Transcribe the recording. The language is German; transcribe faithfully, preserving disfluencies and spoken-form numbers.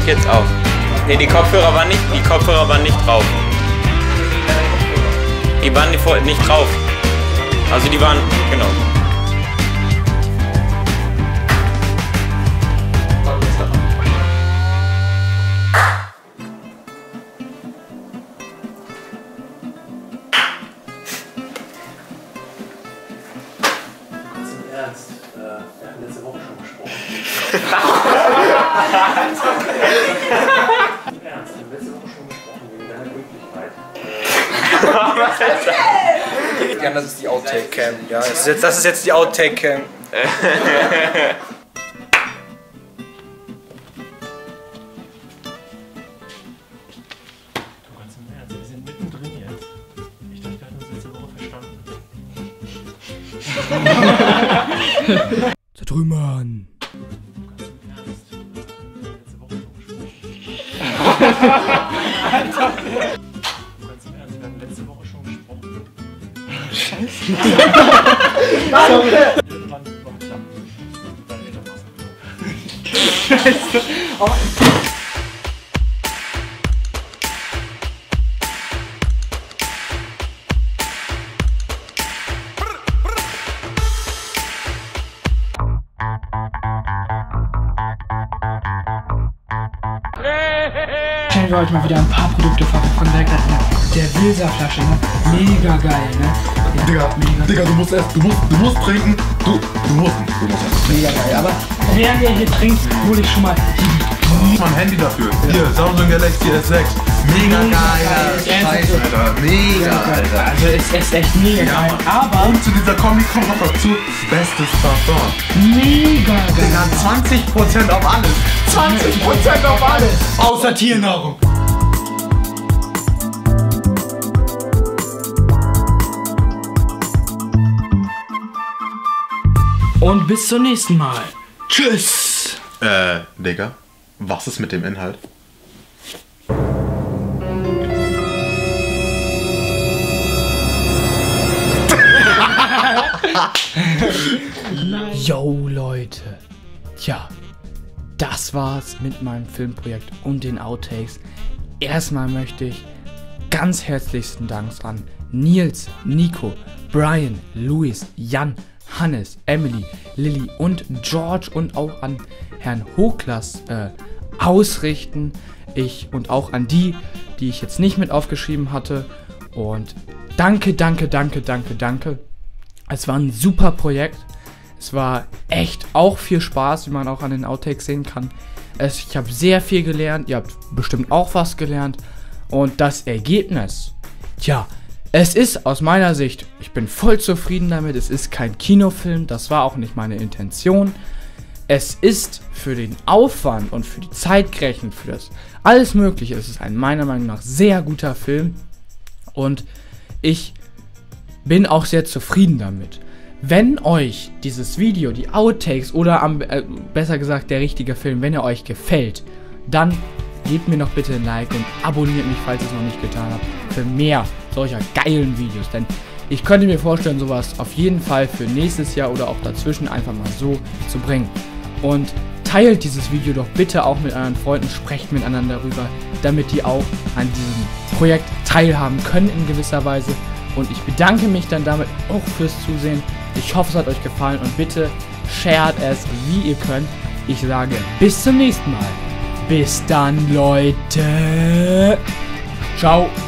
jetzt auf. Ne, die Kopfhörer waren nicht, die Kopfhörer waren nicht drauf. Die waren nicht drauf. Also die waren, genau. Ernst, äh, wir hatten letzte Woche schon gesprochen. Im Ernst, wir haben letzte Woche schon gesprochen wegen deiner Pünktlichkeit. Ja, das ist die Outtake-Cam. Ja, das ist, jetzt, das ist jetzt die Outtake-Cam. Du ganz im Ernst, wir sind mittendrin jetzt. Ich dachte, wir hatten uns letzte Woche verstanden. Zertrümmern. Alter! Ganz im Ernst, wir hatten letzte Woche schon gesprochen. Scheiße! Danke! Irgendwann war klar. Deine Eltern waren so. Scheiße! Oh. Stellen wir euch mal wieder ein paar Produkte vor von der, der Wilsa-Flasche, ne? Mega geil, ne? Ja, Digga, mega. Digga, du musst erst, du musst, du musst trinken, du, du musst, du musst erst. Mega geil, aber während ihr hier trinkt, hole ich schon mal Ich hab ein Handy dafür. Ja. Hier, Samsung Galaxy S sechs. Mega geil, Scheiße, Alter. Mega, Alter. Also es ist echt mega ja, geil, aber... Und zu dieser Kombi kommt noch dazu, bestes Parfum. Mega geil. Digga, zwanzig Prozent auf alles. zwanzig Prozent auf alles. Außer Tiernahrung. Und bis zum nächsten Mal. Tschüss. Äh, Digga, was ist mit dem Inhalt? Yo Leute, tja, das war's mit meinem Filmprojekt und den Outtakes. Erstmal möchte ich ganz herzlichsten Dank an Nils, Nico, Brian, Luis, Jan, Hannes, Emily, Lilly und George und auch an Herrn Hochklass äh, ausrichten. Ich und auch an die, die ich jetzt nicht mit aufgeschrieben hatte. Und danke, danke, danke, danke, danke. Es war ein super Projekt. Es war echt auch viel Spaß, wie man auch an den Outtakes sehen kann. Es, ich habe sehr viel gelernt. Ihr habt bestimmt auch was gelernt. Und das Ergebnis, tja, es ist aus meiner Sicht, ich bin voll zufrieden damit. Es ist kein Kinofilm, das war auch nicht meine Intention. Es ist für den Aufwand und für die Zeit gerechnet, für das alles Mögliche. Es ist ein meiner Meinung nach sehr guter Film. Und ich bin auch sehr zufrieden damit. Wenn euch dieses Video, die Outtakes oder am, äh, besser gesagt der richtige Film, wenn er euch gefällt, dann gebt mir noch bitte ein Like und abonniert mich, falls ihr es noch nicht getan habt, für mehr solcher geilen Videos. Denn ich könnte mir vorstellen, sowas auf jeden Fall für nächstes Jahr oder auch dazwischen einfach mal so zu bringen. Und teilt dieses Video doch bitte auch mit euren Freunden, sprecht miteinander darüber, damit die auch an diesem Projekt teilhaben können in gewisser Weise. Und ich bedanke mich dann damit auch fürs Zusehen. Ich hoffe, es hat euch gefallen und bitte shared es, wie ihr könnt. Ich sage bis zum nächsten Mal. Bis dann, Leute. Ciao.